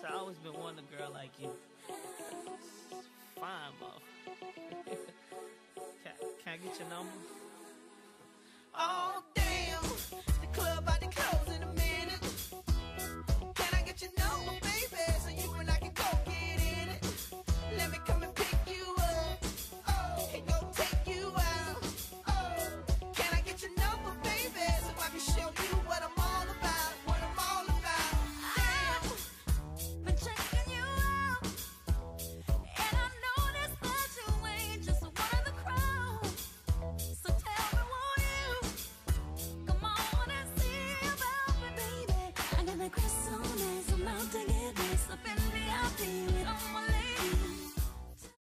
I always been wanting a girl like you. Fine, mother. Can I get your number? Oh,